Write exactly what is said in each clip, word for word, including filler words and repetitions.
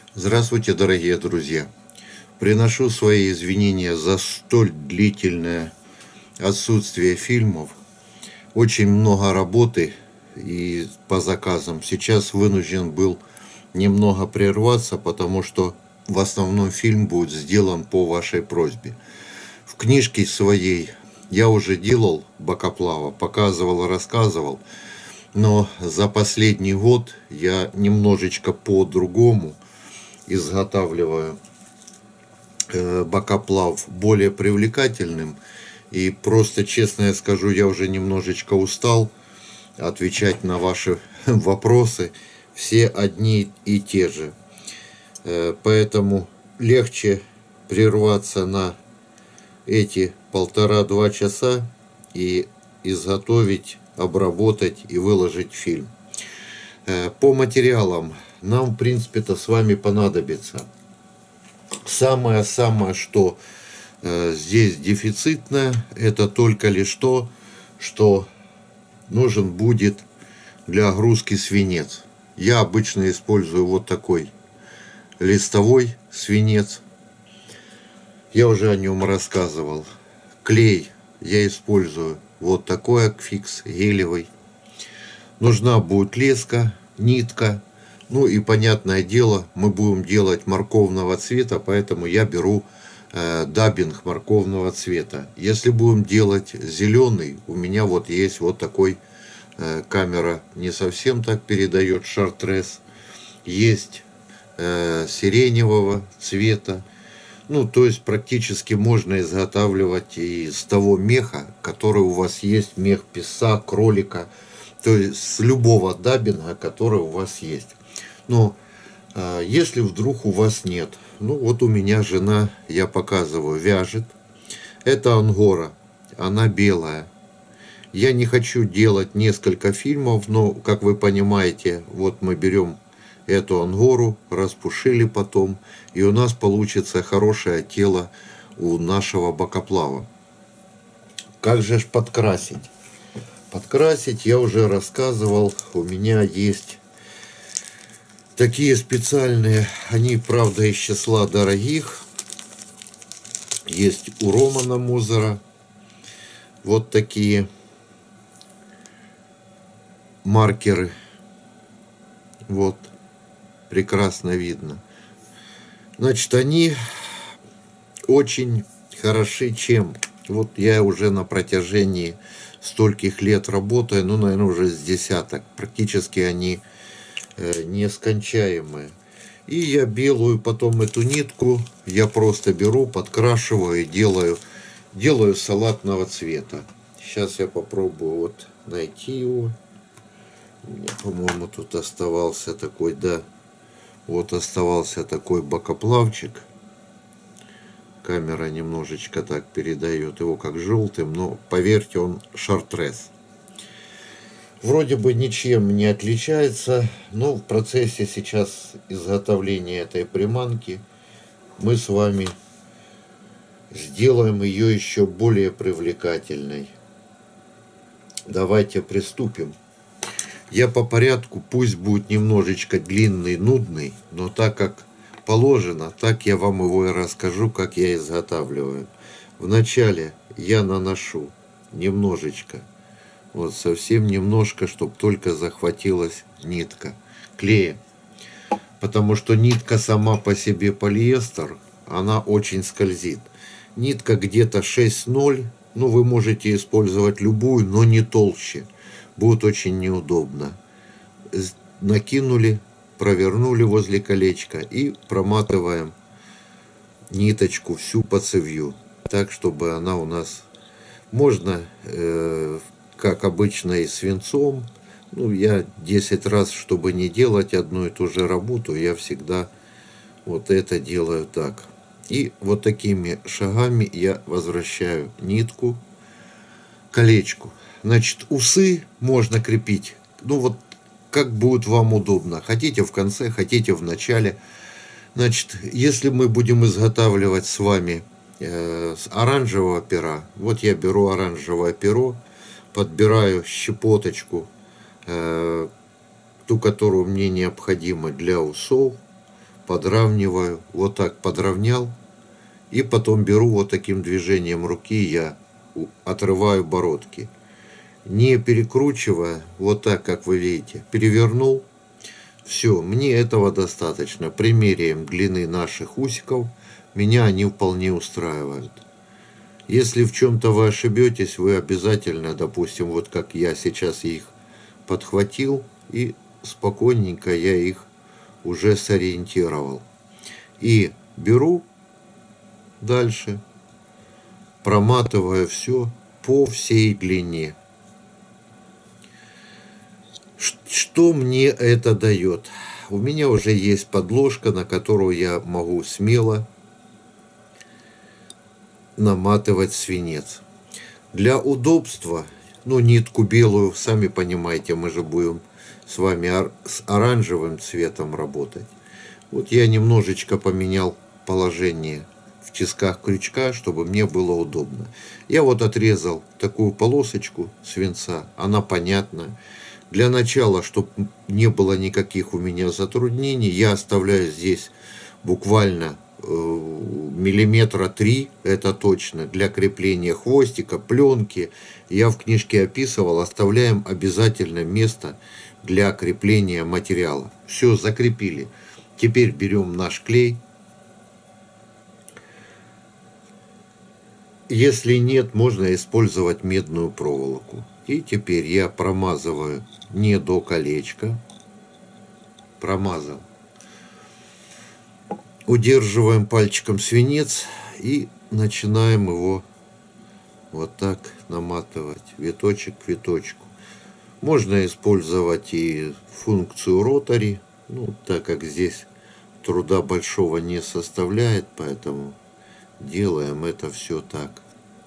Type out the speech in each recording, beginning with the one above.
Здравствуйте, дорогие друзья! Приношу свои извинения за столь длительное отсутствие фильмов. Очень много работы и по заказам. Сейчас вынужден был немного прерваться, потому что в основном фильм будет сделан по вашей просьбе. В книжке своей я уже делал Бакоплава, показывал, рассказывал, но за последний год я немножечко по-другому изготавливаю э, Бакоплав более привлекательным. И просто, честно я скажу, я уже немножечко устал отвечать на ваши вопросы. Все одни и те же. Э, поэтому легче прерваться на эти полтора-два часа и изготовить, обработать и выложить фильм. Э, по материалам нам, в принципе-то, с вами понадобится самое-самое, что э, здесь дефицитное, это только лишь то, что нужен будет для огрузки свинец. Я обычно использую вот такой листовой свинец. Я уже о нем рассказывал. Клей я использую вот такой Акфикс гелевый. Нужна будет леска, нитка. Ну и, понятное дело, мы будем делать морковного цвета, поэтому я беру э, даббинг морковного цвета. Если будем делать зеленый, у меня вот есть вот такой, э, камера не совсем так передает шартрез. Есть э, сиреневого цвета. Ну, то есть практически можно изготавливать из того меха, который у вас есть, мех писа, кролика. То есть с любого даббинга, который у вас есть. Но э, если вдруг у вас нет, ну вот у меня жена, я показываю, вяжет. Это ангора, она белая. Я не хочу делать несколько фильмов, но, как вы понимаете, вот мы берем эту ангору, распушили потом, и у нас получится хорошее тело у нашего бакоплава. Как же ж подкрасить? Подкрасить я уже рассказывал, у меня есть такие специальные, они, правда, из числа дорогих. Есть у Романа Музера вот такие маркеры. Вот, прекрасно видно. Значит, они очень хороши чем? Вот я уже на протяжении стольких лет работаю, ну, наверное, уже с десяток. Практически они нескончаемые. И я белую потом эту нитку я просто беру, подкрашиваю и делаю, делаю салатного цвета. Сейчас я попробую вот найти его. У меня, по-моему, тут оставался такой, да, вот оставался такой бакоплавчик. Камера немножечко так передает его как желтым, но поверьте, он шартрез. Вроде бы ничем не отличается, но в процессе сейчас изготовления этой приманки мы с вами сделаем ее еще более привлекательной. Давайте приступим. Я по порядку, пусть будет немножечко длинный, нудный, но так как положено, так я вам его и расскажу, как я изготавливаю. Вначале я наношу немножечко, вот совсем немножко, чтобы только захватилась нитка клея. Потому что нитка сама по себе полиэстер, она очень скользит. Нитка где-то шесть ноль, ну вы можете использовать любую, но не толще. Будет очень неудобно. Накинули, провернули возле колечка и проматываем ниточку всю по цевью. Так, чтобы она у нас, можно, э, как обычно, и свинцом. Ну, я десять раз, чтобы не делать одну и ту же работу, я всегда вот это делаю так. И вот такими шагами я возвращаю нитку к колечку. Значит, усы можно крепить, ну вот как будет вам удобно. Хотите в конце, хотите в начале. Значит, если мы будем изготавливать с вами э, с оранжевого пера, вот я беру оранжевое перо, подбираю щепоточку, э, ту, которую мне необходимо для усов, подравниваю, вот так подровнял, и потом беру вот таким движением руки, я отрываю бородки. Не перекручивая, вот так, как вы видите, перевернул. Все, мне этого достаточно. Примеряем длины наших усиков, меня они вполне устраивают. Если в чем-то вы ошибетесь, вы обязательно, допустим, вот как я сейчас их подхватил, и спокойненько я их уже сориентировал. И беру дальше, проматывая все по всей длине. Что мне это дает? У меня уже есть подложка, на которую я могу смело наматывать свинец. Для удобства, ну, нитку белую, сами понимаете, мы же будем с вами с оранжевым цветом работать. Вот я немножечко поменял положение в тисках крючка, чтобы мне было удобно. Я вот отрезал такую полосочку свинца, она понятна. Для начала, чтобы не было никаких у меня затруднений, я оставляю здесь буквально э, миллиметра три, это точно, для крепления хвостика, пленки. Я в книжке описывал, оставляем обязательно место для крепления материала. Все, закрепили. Теперь берем наш клей. Если нет, можно использовать медную проволоку. И теперь я промазываю не до колечка. Промазал. Удерживаем пальчиком свинец и начинаем его вот так наматывать, виточек к виточку. Можно использовать и функцию ротари, ну, так как здесь труда большого не составляет, поэтому делаем это все так.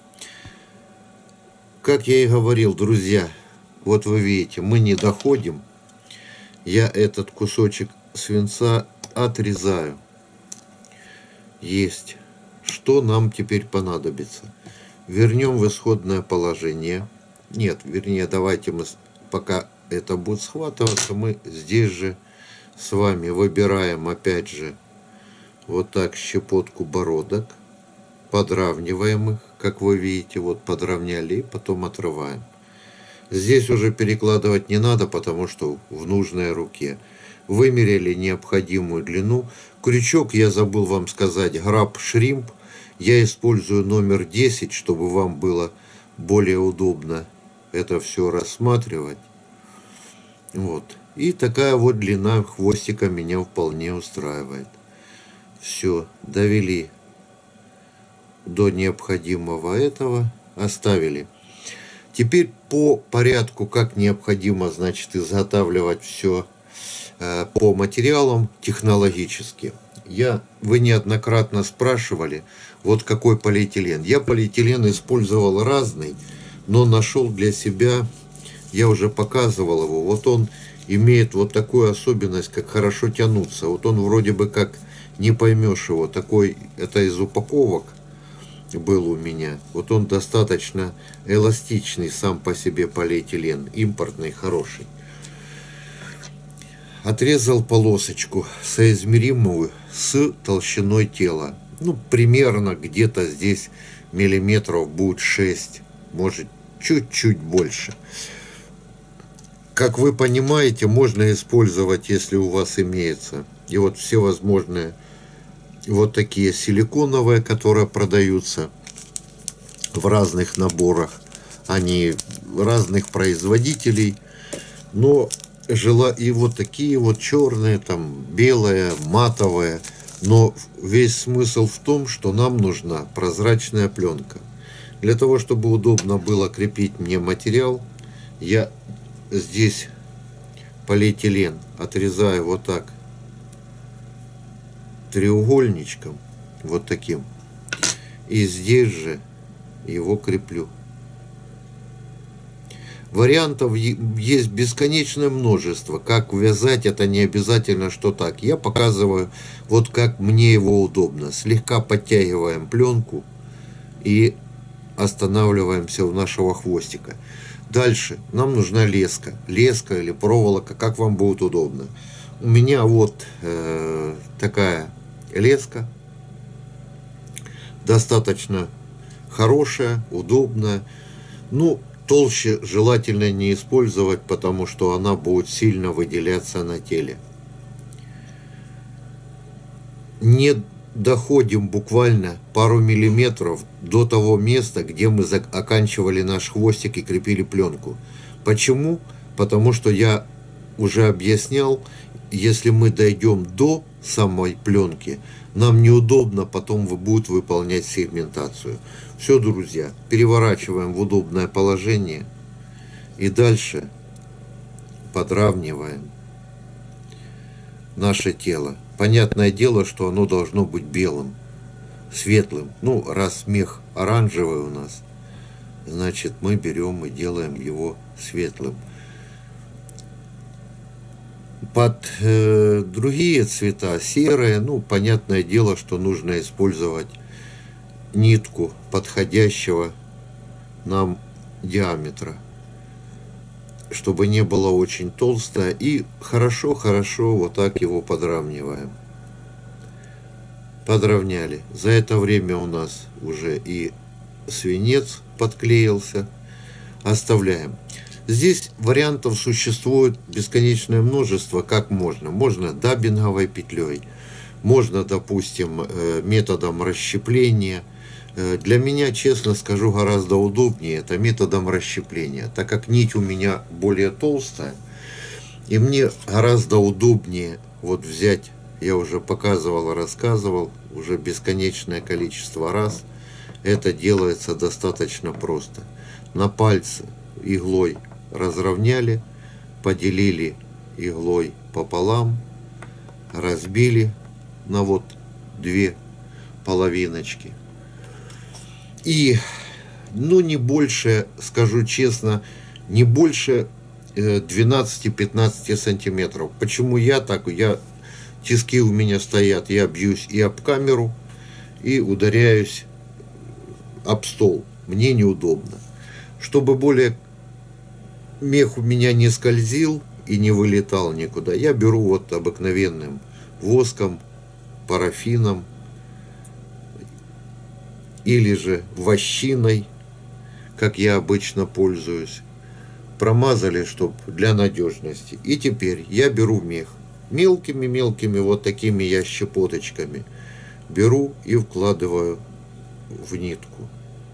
Как я и говорил, друзья, вот вы видите, мы не доходим. Я этот кусочек свинца отрезаю. Есть. Что нам теперь понадобится? Вернем в исходное положение. Нет, вернее, давайте мы, пока это будет схватываться, мы здесь же с вами выбираем опять же вот так щепотку бородок. Подравниваем их, как вы видите, вот подровняли, потом отрываем. Здесь уже перекладывать не надо, потому что в нужной руке. Вымерили необходимую длину. Крючок, я забыл вам сказать, Grab Shrimp. Я использую номер десять, чтобы вам было более удобно это все рассматривать. Вот. И такая вот длина хвостика меня вполне устраивает. Все, довели до необходимого этого, оставили. Теперь по порядку, как необходимо, значит, изготавливать все э, по материалам технологически. Я, вы неоднократно спрашивали, вот какой полиэтилен. Я полиэтилен использовал разный, но нашел для себя, я уже показывал его, вот он имеет вот такую особенность, как хорошо тянуться. Вот он вроде бы как не поймешь его, такой, это из упаковок был у меня. Вот он достаточно эластичный сам по себе полиэтилен, импортный, хороший. Отрезал полосочку соизмеримую с толщиной тела. Ну, примерно где-то здесь миллиметров будет шесть, может чуть-чуть больше. Как вы понимаете, можно использовать, если у вас имеется, и вот все возможные вот такие силиконовые, которые продаются в разных наборах. Они разных производителей. Но жила и вот такие вот черные, там белые, матовые. Но весь смысл в том, что нам нужна прозрачная пленка. Для того, чтобы удобно было крепить мне материал, я здесь полиэтилен отрезаю вот так треугольничком, вот таким, и здесь же его креплю. Вариантов есть бесконечное множество. Как вязать, это не обязательно, что так. Я показываю, вот как мне его удобно. Слегка подтягиваем пленку и останавливаемся у нашего хвостика. Дальше нам нужна леска. Леска или проволока, как вам будет удобно. у меня вот э, такая леска, достаточно хорошая, удобная. Ну, толще желательно не использовать, потому что она будет сильно выделяться на теле. Не доходим буквально пару миллиметров до того места, где мы оканчивали наш хвостик и крепили пленку. Почему? Потому что я уже объяснял, если мы дойдем до самой пленки, нам неудобно потом будет выполнять сегментацию. Все, друзья, переворачиваем в удобное положение и дальше подравниваем наше тело. Понятное дело, что оно должно быть белым, светлым. Ну, раз мех оранжевый у нас, значит, мы берем и делаем его светлым. Под э, другие цвета, серые, ну, понятное дело, что нужно использовать нитку подходящего нам диаметра, чтобы не было очень толстое, и хорошо-хорошо вот так его подравниваем. Подровняли. За это время у нас уже и свинец подклеился. Оставляем. Здесь вариантов существует бесконечное множество, как можно. Можно даббинговой петлей, можно, допустим, методом расщепления. Для меня, честно скажу, гораздо удобнее это методом расщепления, так как нить у меня более толстая, и мне гораздо удобнее вот взять, я уже показывал, рассказывал, уже бесконечное количество раз. Это делается достаточно просто. На пальце иглой разровняли, поделили иглой пополам, разбили на вот две половиночки. И, ну, не больше, скажу честно, не больше двенадцати-пятнадцати сантиметров. Почему я так? Я, тиски у меня стоят, я бьюсь и об камеру, и ударяюсь об стол. Мне неудобно. Чтобы более мех у меня не скользил и не вылетал никуда, я беру вот обыкновенным воском, парафином, или же вощиной, как я обычно пользуюсь. Промазали, чтобы для надежности. И теперь я беру мех. Мелкими-мелкими вот такими я щепоточками беру и вкладываю в нитку.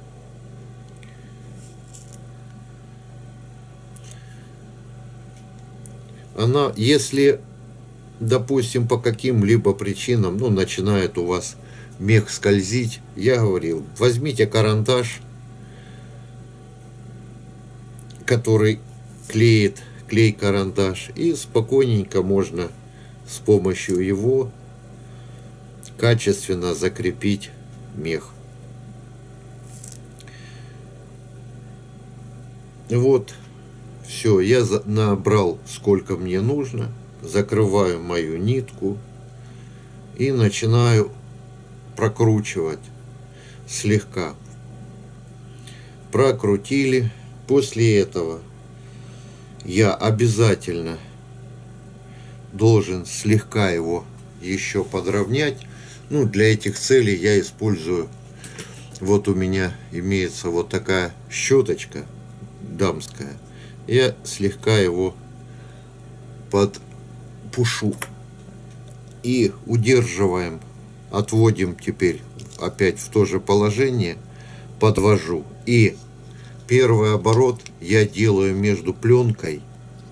Она, если, допустим, по каким-либо причинам, ну, начинает у вас мех скользить, я говорил, возьмите карандаш, который клеит, клей-карандаш, и спокойненько можно с помощью его качественно закрепить мех. Вот, все, я набрал сколько мне нужно, закрываю мою нитку и начинаю прокручивать слегка. Прокрутили. После этого я обязательно должен слегка его еще подровнять. Ну, для этих целей я использую, вот у меня имеется вот такая щеточка дамская. Я слегка его подпушу. И удерживаем, отводим теперь опять в то же положение, подвожу. И первый оборот я делаю между пленкой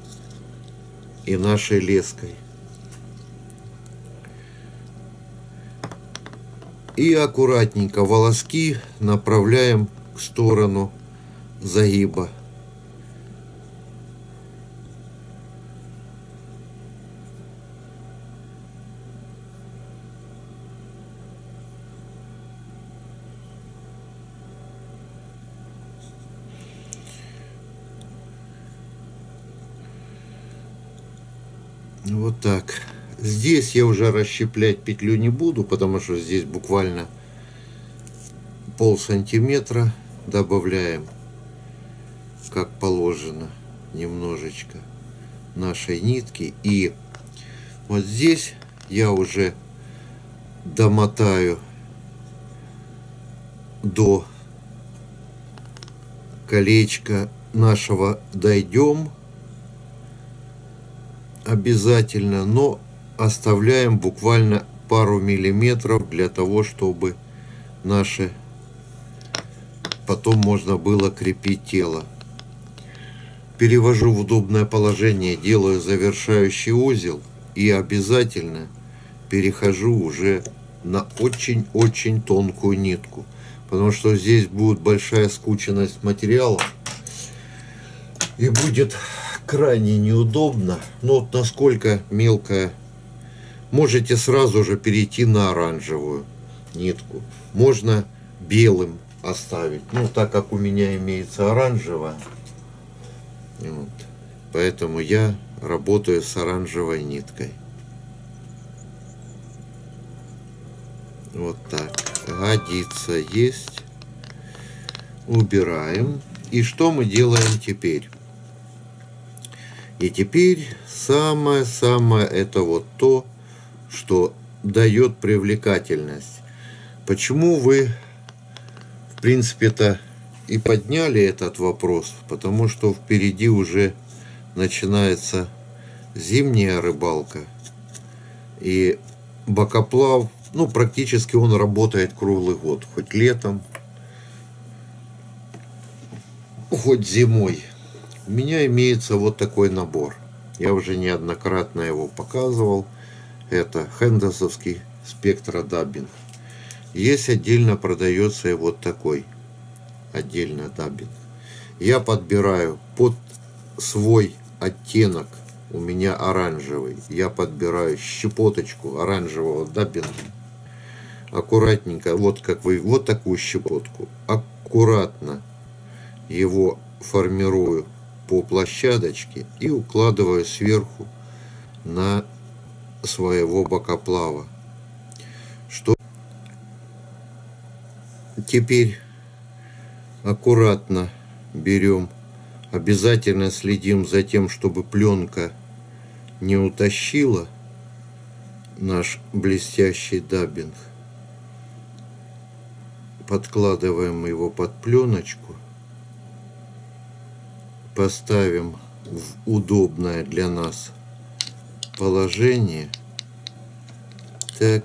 и нашей леской. И аккуратненько волоски направляем в сторону загиба. Вот так. Здесь я уже расщеплять петлю не буду, потому что здесь буквально пол сантиметра. Добавляем, как положено, немножечко нашей нитки. И Вот здесь я уже домотаю до колечка нашего, дойдем обязательно, но оставляем буквально пару миллиметров для того, чтобы наши потом можно было крепить тело. Перевожу в удобное положение, делаю завершающий узел и обязательно перехожу уже на очень-очень тонкую нитку, потому что здесь будет большая скученность материала и будет крайне неудобно. Но вот насколько мелкая, можете сразу же перейти на оранжевую нитку, можно белым оставить, ну так как у меня имеется оранжевая, вот, поэтому я работаю с оранжевой ниткой. Вот так годится, есть, убираем. И что мы делаем теперь? И теперь самое-самое это вот то, что дает привлекательность. Почему вы в принципе-то и подняли этот вопрос? Потому что впереди уже начинается зимняя рыбалка, и бокоплав, ну практически он работает круглый год, хоть летом, хоть зимой. У меня имеется вот такой набор. Я уже неоднократно его показывал. Это хендесовский спектродаббинг. Есть отдельно продается и вот такой отдельно даббинг. Я подбираю под свой оттенок. У меня оранжевый. Я подбираю щепоточку оранжевого даббинга. Аккуратненько, вот как вы, вот такую щепотку. Аккуратно его формирую по площадочке и укладываю сверху на своего бокоплава. Что теперь аккуратно берем, обязательно следим за тем, чтобы пленка не утащила наш блестящий даббинг. Подкладываем его под пленочку, поставим в удобное для нас положение, так,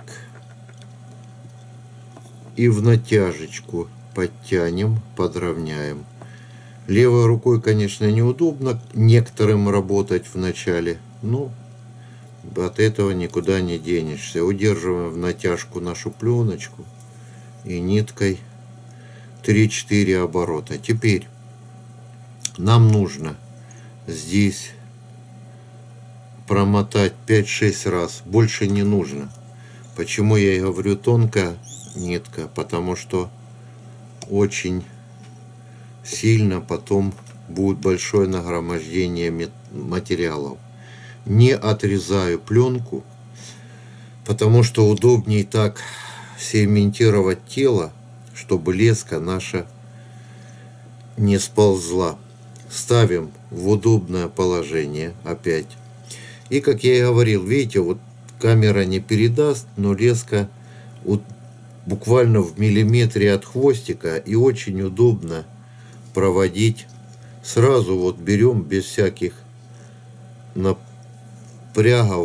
и в натяжечку подтянем, подровняем. Левой рукой, конечно, неудобно некоторым работать в начале, но от этого никуда не денешься. Удерживаем в натяжку нашу пленочку и ниткой три-четыре оборота. Теперь нам нужно здесь промотать пять-шесть раз, больше не нужно. Почему я и говорю тонкая нитка? Потому что очень сильно потом будет большое нагромождение материалов. Не отрезаю пленку, потому что удобнее так сегментировать тело, чтобы леска наша не сползла. Ставим в удобное положение опять. И как я и говорил, видите, вот камера не передаст, но леска вот буквально в миллиметре от хвостика, и очень удобно проводить. Сразу вот берем без всяких напрягов,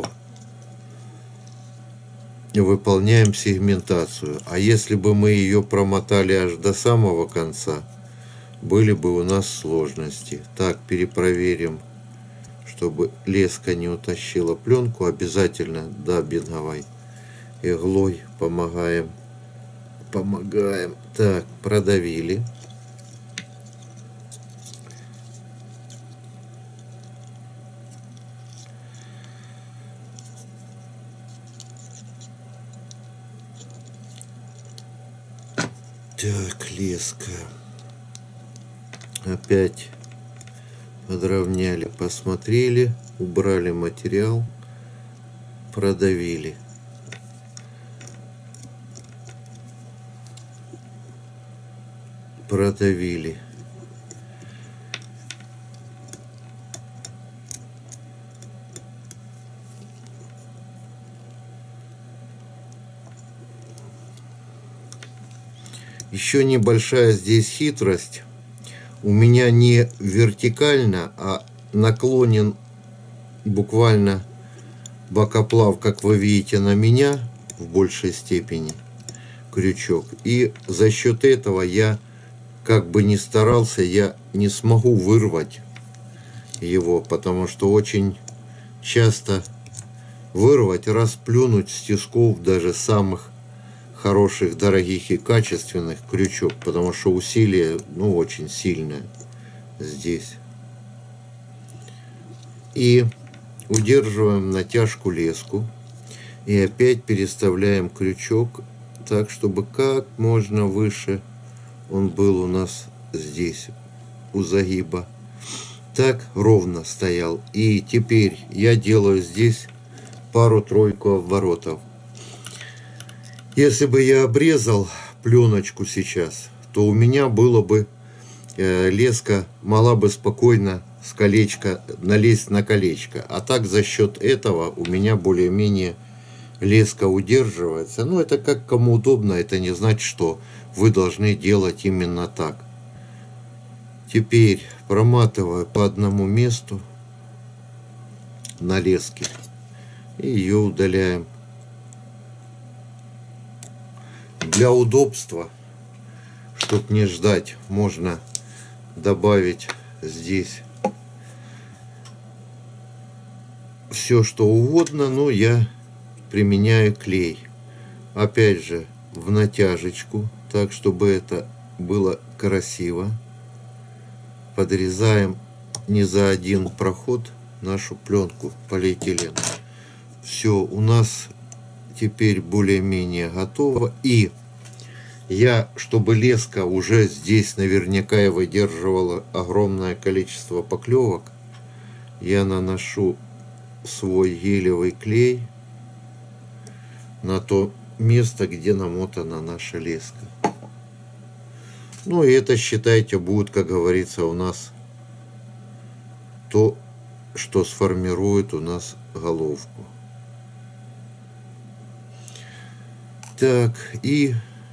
выполняем сегментацию. А если бы мы ее промотали аж до самого конца, были бы у нас сложности. Так, перепроверим, чтобы леска не утащила пленку. Обязательно даббинговой иглой помогаем. Помогаем. Так, продавили. Так, леска. Опять подровняли, посмотрели, убрали материал, продавили. Продавили. Еще небольшая здесь хитрость. У меня не вертикально, а наклонен буквально бокоплав, как вы видите, на меня в большей степени крючок. И за счет этого я, как бы ни старался, я не смогу вырвать его, потому что очень часто вырвать, расплюнуть с тисков даже самых хороших, дорогих и качественных крючок, потому что усилие, ну, очень сильное здесь. И удерживаем натяжку леску и опять переставляем крючок так, чтобы как можно выше он был у нас здесь у загиба. Так ровно стоял. И теперь я делаю здесь пару-тройку оборотов. Если бы я обрезал пленочку сейчас, то у меня было бы э, леска могла бы спокойно с колечка налезть на колечко. А так за счет этого у меня более-менее леска удерживается. Ну, это как кому удобно, это не значит, что вы должны делать именно так. Теперь проматываю по одному месту на леске и ее удаляем. Для удобства, чтобы не ждать, можно добавить здесь все что угодно, но я применяю клей. Опять же, в натяжечку, так чтобы это было красиво. Подрезаем не за один проход нашу пленку полиэтилен. Все, у нас теперь более-менее готово. И я, чтобы леска уже здесь наверняка и выдерживала огромное количество поклевок, я наношу свой гелевый клей на то место, где намотана наша леска. Ну и это, считайте, будет, как говорится, у нас то, что сформирует у нас головку. Так, и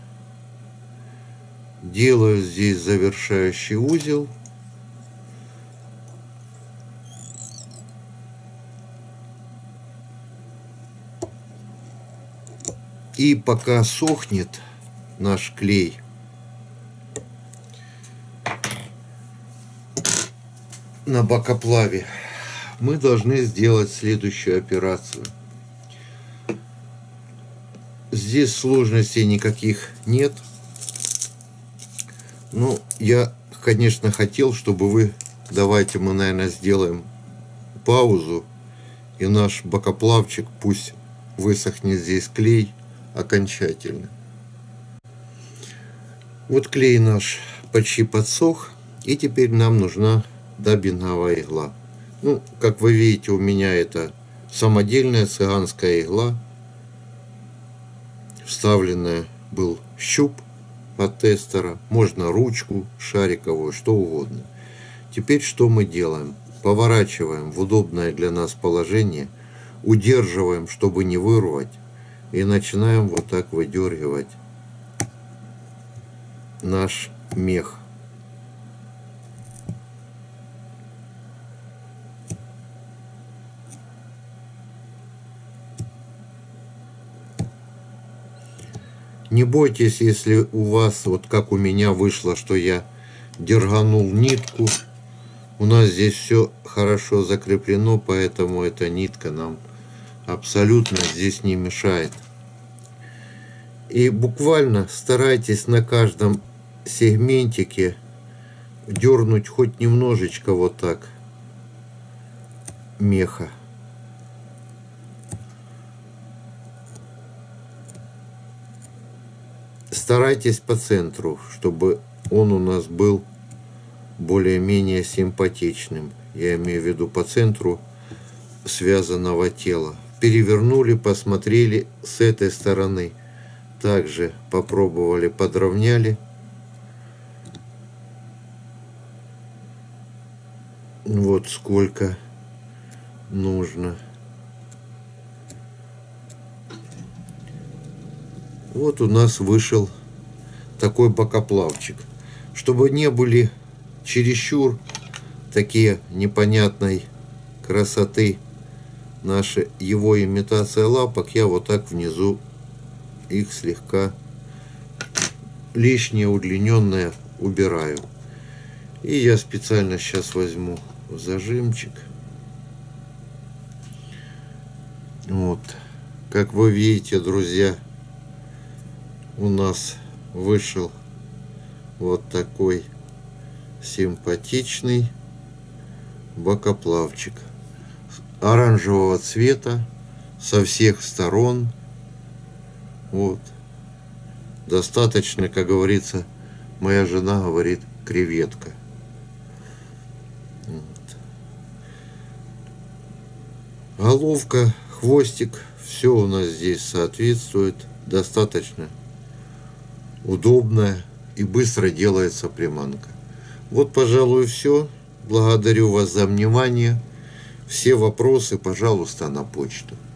делаю здесь завершающий узел. И пока сохнет наш клей, на бокоплаве, мы должны сделать следующую операцию. Здесь сложностей никаких нет. Ну, я, конечно, хотел, чтобы вы... Давайте мы, наверное, сделаем паузу. И наш бокоплавчик, пусть высохнет здесь клей окончательно. Вот клей наш почти подсох. И теперь нам нужна даббинговая игла. Ну, как вы видите, у меня это самодельная цыганская игла. Вставленная был щуп от тестера. Можно ручку шариковую, что угодно. Теперь что мы делаем? Поворачиваем в удобное для нас положение. Удерживаем, чтобы не вырвать. И начинаем вот так выдергивать наш мех. Не бойтесь, если у вас, вот как у меня вышло, что я дерганул нитку. У нас здесь все хорошо закреплено, поэтому эта нитка нам абсолютно здесь не мешает. И буквально старайтесь на каждом сегментике дернуть хоть немножечко вот так меха. Старайтесь по центру, чтобы он у нас был более-менее симпатичным. Я имею в виду по центру связанного тела. Перевернули, посмотрели с этой стороны. Также попробовали, подровняли. Вот сколько нужно. Вот у нас вышел такой бокоплавчик. Чтобы не были чересчур такие непонятной красоты наши его имитация лапок, я вот так внизу их слегка лишнее удлиненное убираю. И я специально сейчас возьму зажимчик. Вот. Как вы видите, друзья, у нас вышел вот такой симпатичный бокоплавчик оранжевого цвета со всех сторон. Вот. Достаточно, как говорится, моя жена говорит, креветка. Вот. Головка, хвостик, все у нас здесь соответствует. Достаточно удобная и быстро делается приманка. Вот, пожалуй, все. Благодарю вас за внимание. Все вопросы, пожалуйста, на почту.